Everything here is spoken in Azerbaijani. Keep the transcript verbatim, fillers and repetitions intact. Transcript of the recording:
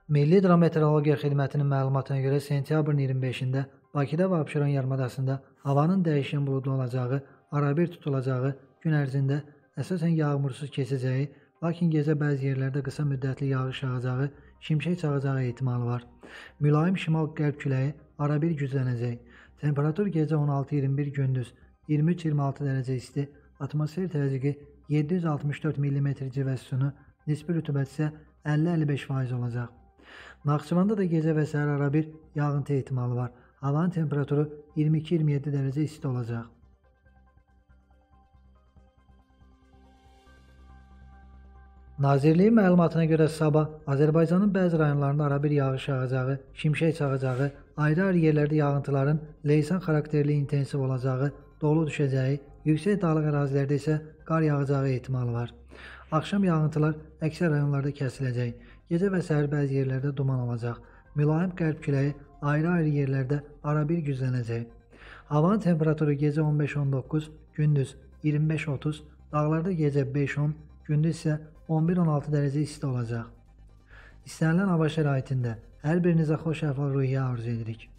Milli Hidrometeorologiya Xidmətinin məlumatına görə sentyabrın iyirmi beşində Bakıda və Abşeron yarımadasında havanın dəyişkən buludlu olacağı, arabir tutulacağı, gün ərzində əsasən yağmursuz keçəcəyi, lakin gecə bəzi yerlərdə qısa müddətli yağış yağacağı, şimşək çaxacağı ehtimalı var. Mülayim şimal-qərb küləyi arabir güclənəcək. Temperatur gecə on altı iyirmi bir, gündüz iyirmi üç iyirmi altı dərəcə isti, atmosfer təzyiqi yeddi yüz altmış dörd millimetr civə sütunu, nisbi rütubət isə əlli əlli beş faiz olacaq. Naxçıvanda da gecə və səhər arabir yağıntı ehtimalı var. Havanın temperaturu iyirmi iki iyirmi yeddi dərəcə isti olacaq. Nazirliyin məlumatına görə sabah Azərbaycanın bəzi rayonlarında arabir yağış yağacağı, şimşək çaxacağı, ayrı-ayrı yerlərdə yağıntıların leysan xarakterli intensiv olacağı, dolu düşəcəyi, yüksək dağlıq ərazilərdə isə qar yağacağı ehtimalı var. Axşam yağıntılar əksər rayonlarda kəsiləcək. Gecə və səhər bəzi yerlərdə duman olacaq. Mülayim qərb küləyi ayrı-ayrı yerlərdə arabir güclənəcək. Havanın temperaturu gecə on beş on doqquz, gündüz iyirmi beş otuz, dağlarda gecə beş on, gündüz isə on bir on altı dərəcə isti olacaq. İstənilən hava şəraitində hər birinizə xoş əhval-ruhiyyə arzu edirik.